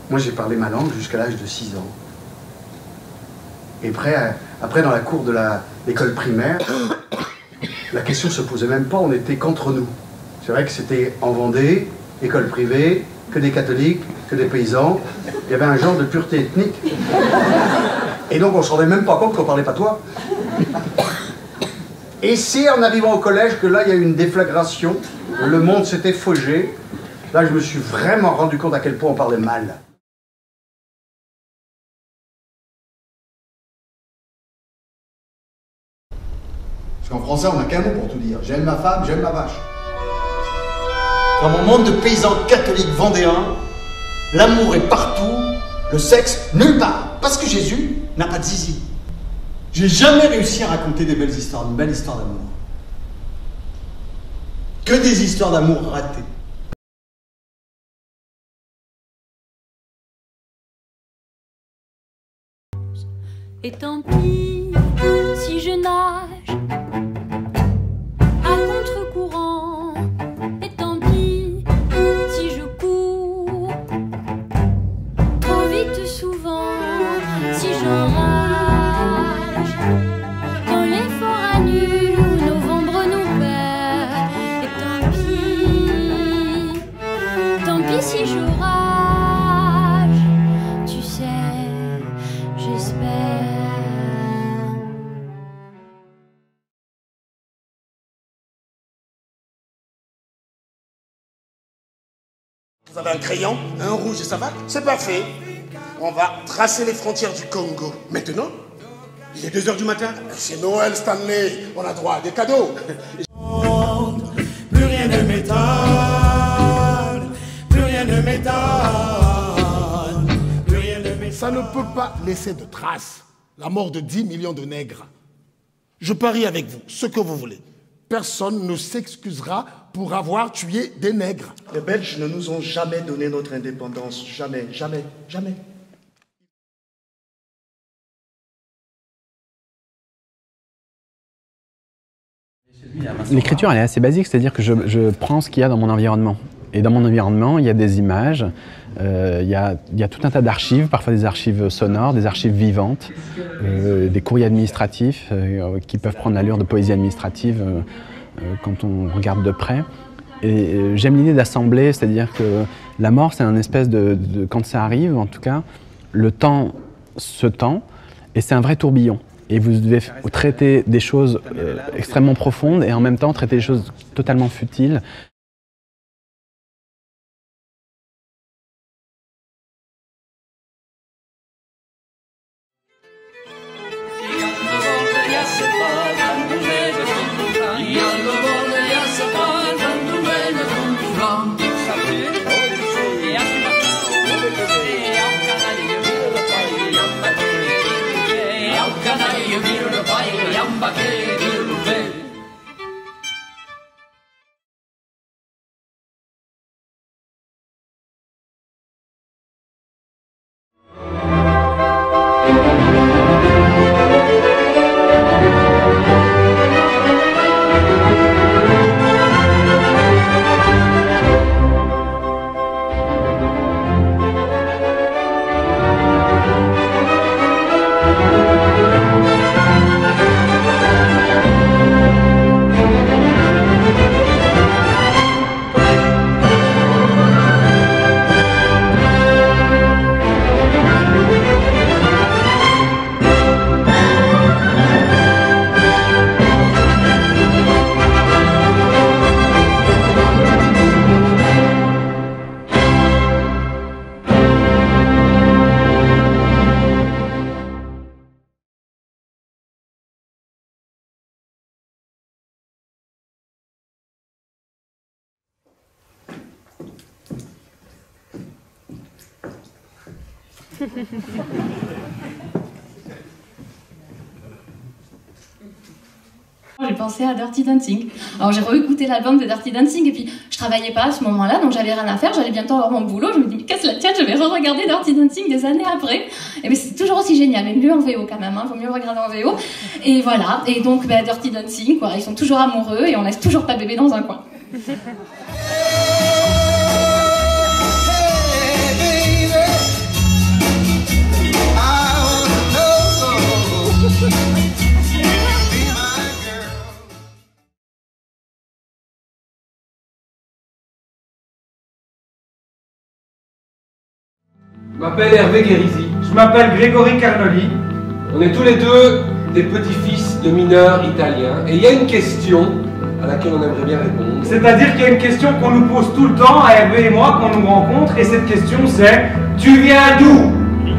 Moi, j'ai parlé ma langue jusqu'à l'âge de 6 ans. Et après, dans la cour de l'école primaire, la question se posait même pas, on était qu'entre nous. C'est vrai que c'était en Vendée, école privée, que des catholiques, que des paysans. Il y avait un genre de pureté ethnique. Et donc, on se rendait même pas compte qu'on parlait patois. Et c'est en arrivant au collège que là, il y a eu une déflagration. Le monde s'était faugé. Là, je me suis vraiment rendu compte à quel point on parlait mal. Parce qu'en français, on n'a qu'un mot pour tout dire. J'aime ma femme, j'aime ma vache. Dans mon monde de paysans catholiques vendéens, l'amour est partout, le sexe nulle part. Parce que Jésus n'a pas de zizi. J'ai jamais réussi à raconter des belles histoires, une belle histoire d'amour. Que des histoires d'amour ratées. Et tant pis si je nage à contre-courant, et tant pis si je cours trop vite souvent, si j'enrage quand l'effort annule ou novembre nous perd, et tant pis si je rage, tu sais, j'espère. Vous avez un crayon, un rouge et ça va? C'est parfait. On va tracer les frontières du Congo. Maintenant, il est 2 h du matin. C'est Noël, Stanley. On a droit à des cadeaux. Plus rien ne m'étonne. Plus rien ne m'étonne. Plus rien ne m'étonne. Ça ne peut pas laisser de traces. La mort de 10 millions de nègres. Je parie avec vous, ce que vous voulez. Personne ne s'excusera pour avoir tué des nègres. Les Belges ne nous ont jamais donné notre indépendance. Jamais, jamais, jamais. L'écriture, elle est assez basique, c'est-à-dire que je prends ce qu'il y a dans mon environnement. Et dans mon environnement, il y a des images, il y a tout un tas d'archives, parfois des archives sonores, des archives vivantes, des courriers administratifs qui peuvent prendre l'allure de poésie administrative quand on regarde de près. Et j'aime l'idée d'assembler, c'est-à-dire que la mort, c'est un espèce quand ça arrive, en tout cas, le temps se tend et c'est un vrai tourbillon. Et vous devez traiter des choses extrêmement profondes et en même temps traiter des choses totalement futiles. J'ai pensé à Dirty Dancing. Alors j'ai réécouté l'album de Dirty Dancing et puis je travaillais pas à ce moment-là, donc j'avais rien à faire, j'allais bientôt avoir mon boulot. Je me dis mais qu'est-ce la tienne, je vais re-regarder Dirty Dancing des années après. Et mais c'est toujours aussi génial, mais mieux en VO quand même, hein, vaut mieux regarder en VO. Et voilà, et donc Dirty Dancing, quoi, ils sont toujours amoureux et on laisse toujours pas bébé dans un coin. Hey, baby. m'appelle Hervé Guérisy. Je m'appelle Grégory Carnoli. On est tous les deux des petits-fils de mineurs italiens. Et il y a une question à laquelle on aimerait bien répondre. C'est-à-dire qu'il y a une question qu'on nous pose tout le temps, à Hervé et moi, quand on nous rencontre, et cette question c'est « Tu viens d'où ?»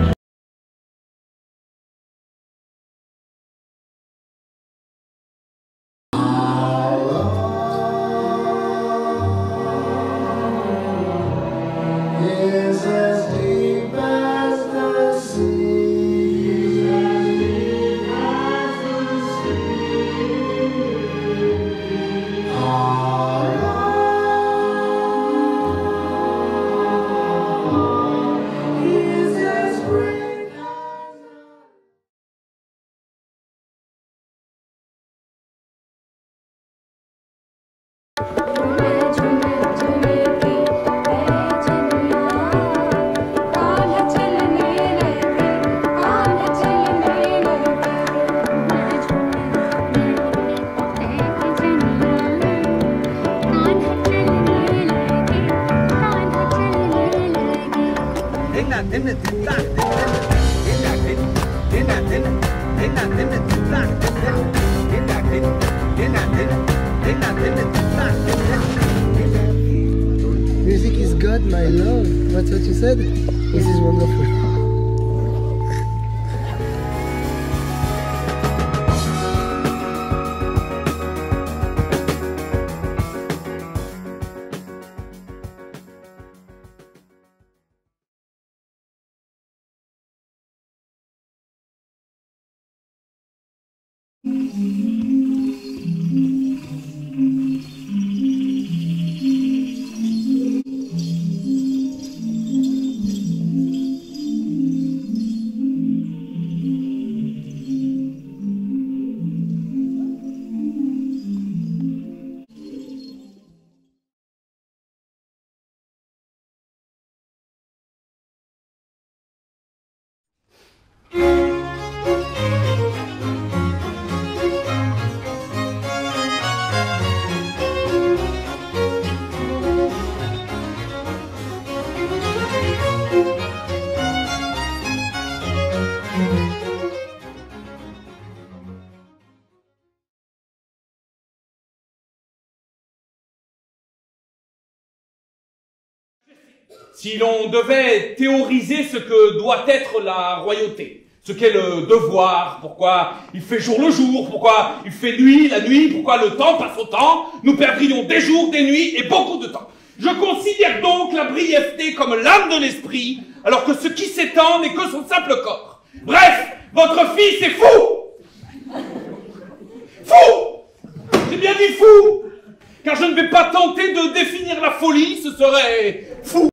Music is God, my love. That's what you said? This is wonderful. Si l'on devait théoriser ce que doit être la royauté, ce qu'est le devoir, pourquoi il fait jour le jour, pourquoi il fait nuit la nuit, pourquoi le temps passe au temps, nous perdrions des jours, des nuits et beaucoup de temps. Je considère donc la brièveté comme l'âme de l'esprit, alors que ce qui s'étend n'est que son simple corps. Bref, votre fils est fou! Fou! J'ai bien dit fou! Car je ne vais pas tenter de définir la folie, ce serait fou.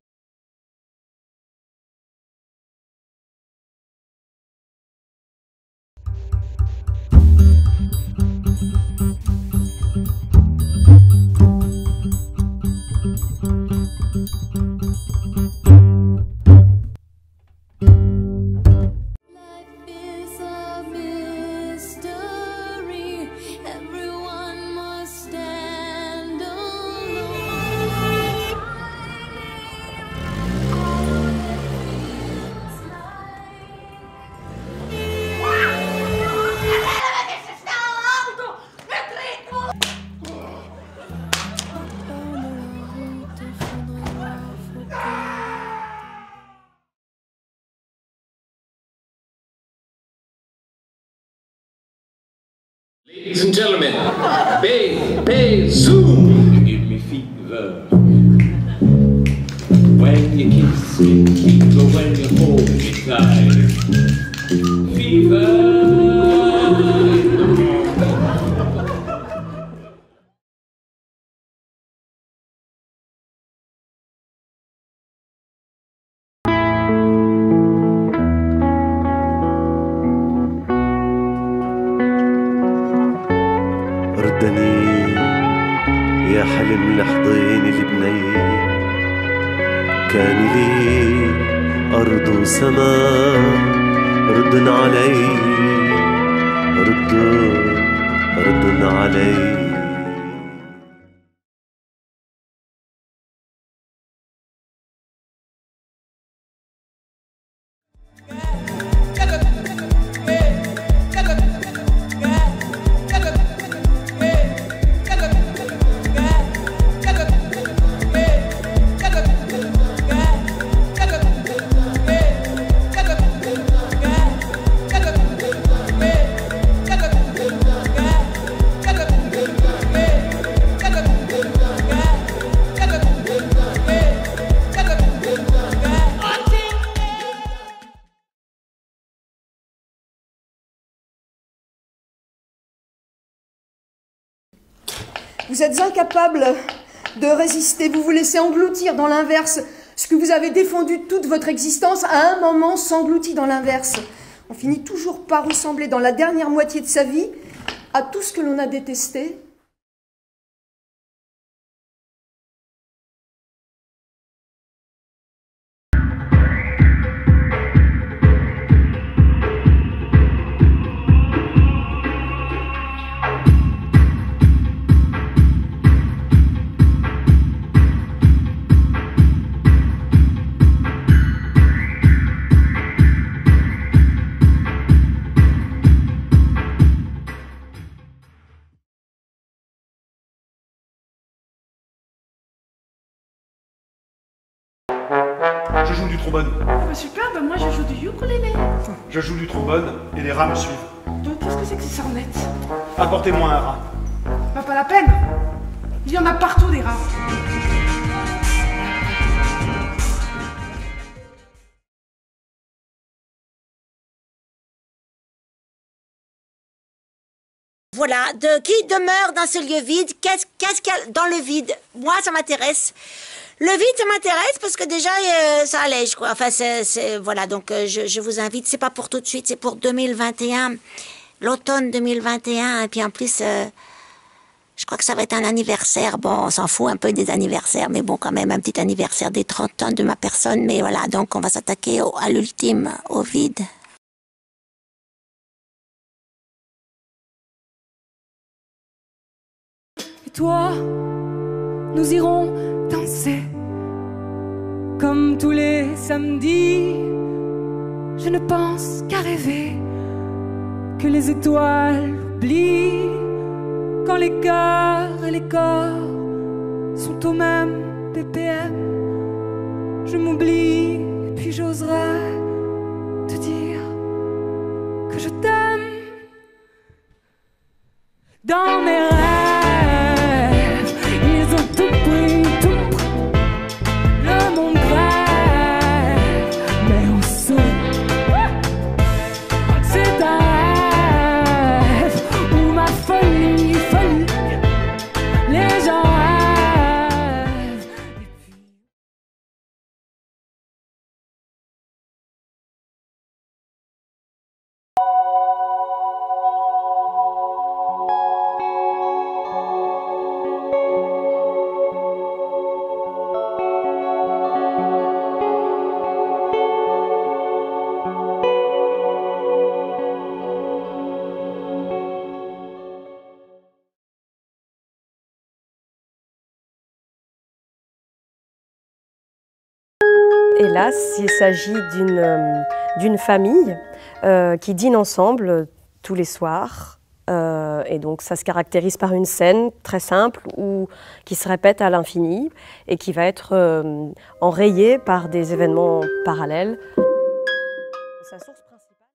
Ladies and gentlemen, Bay Zoom! You give me fever when you kiss me, fever when you hold me tight. Fever in the morning. ردني يا حلم لحظين البني كان لي أرض وسماء ردن علي ردن علي Vous êtes incapable de résister, vous vous laissez engloutir dans l'inverse. Ce que vous avez défendu toute votre existence, à un moment, s'engloutit dans l'inverse. On finit toujours par ressembler dans la dernière moitié de sa vie à tout ce que l'on a détesté. Je joue du trombone. Ah bah super, bah moi je joue du ukulélé. Je joue du trombone et les rats me suivent. Donc qu'est-ce que c'est que ces sornettes? Apportez-moi un rat. Bah pas la peine. Il y en a partout des rats. Voilà, qui demeure dans ce lieu vide? Qu'est-ce qu'il y a dans le vide? Moi, ça m'intéresse. Le vide, ça m'intéresse parce que déjà, ça allège, quoi. Enfin, voilà, donc je vous invite, c'est pas pour tout de suite, c'est pour 2021, l'automne 2021, et puis en plus, je crois que ça va être un anniversaire. Bon, on s'en fout un peu des anniversaires, mais bon, quand même, un petit anniversaire des 30 ans de ma personne, mais voilà, donc on va s'attaquer à l'ultime, au vide. Et toi, nous irons danser comme tous les samedis. Je ne pense qu'à rêver que les étoiles oublient quand les cœurs et les corps sont au même BPM. Je m'oublie et puis j'oserais te dire que je t'aime. Dans mes rêves, ils ont tout pris, le monde crève, mais où sont? C'est un rêve ou ma folie, les gens rêvent. Hélas, il s'agit d'une famille qui dîne ensemble tous les soirs. Et donc ça se caractérise par une scène très simple qui se répète à l'infini et qui va être enrayée par des événements parallèles. Sa source principale.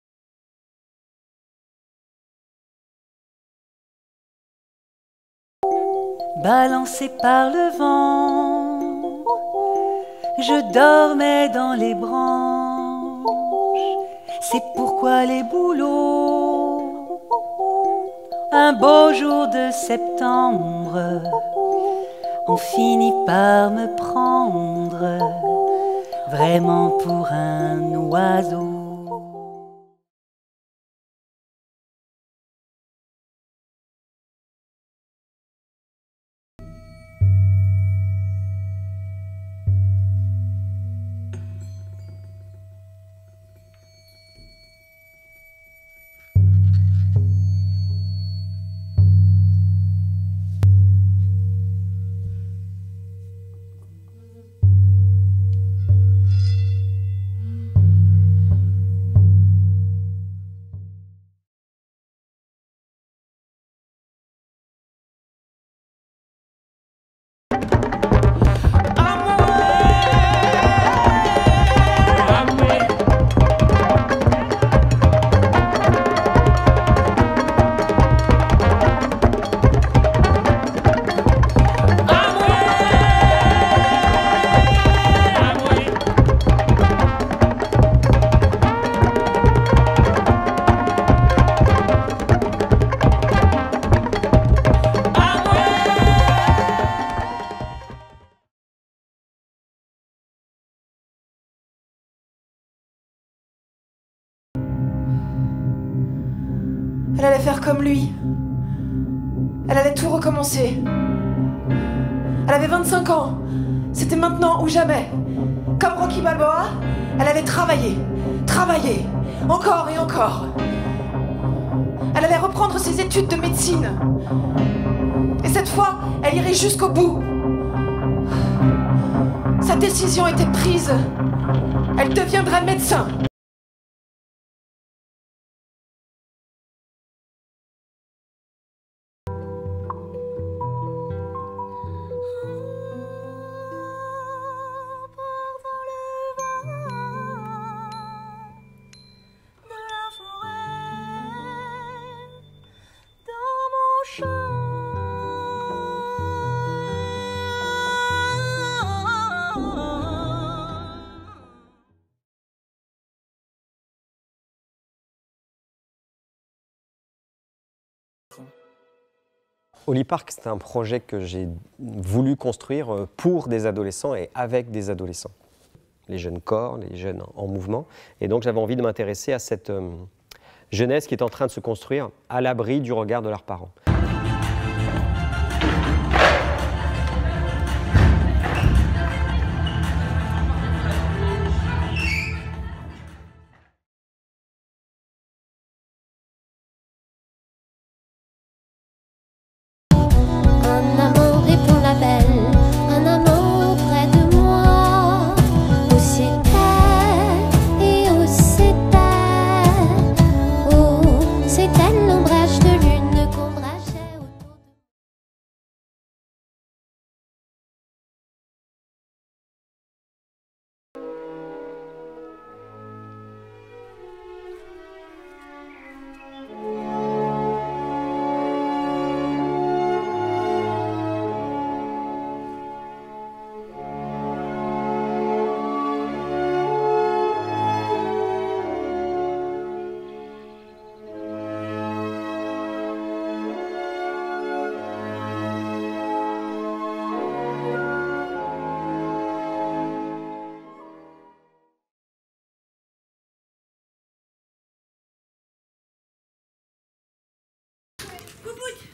Balancé par le vent, je dormais dans les branches. C'est pourquoi les bouleaux, un beau jour de septembre, ont fini par me prendre vraiment pour un oiseau. allait faire comme lui. Elle allait tout recommencer. Elle avait 25 ans. C'était maintenant ou jamais. Comme Rocky Balboa, elle allait travailler. Travailler. Encore et encore. Elle allait reprendre ses études de médecine. Et cette fois, elle irait jusqu'au bout. Sa décision était prise. Elle deviendrait médecin. Oli Park, c'est un projet que j'ai voulu construire pour des adolescents et avec des adolescents. Les jeunes corps, les jeunes en mouvement. Et donc j'avais envie de m'intéresser à cette jeunesse qui est en train de se construire à l'abri du regard de leurs parents. Un amant répond l'appel, un amant près de moi. Où c'était et où c'était, où c'était l'ombrage de lune qu'ombrageait autour de Coucou,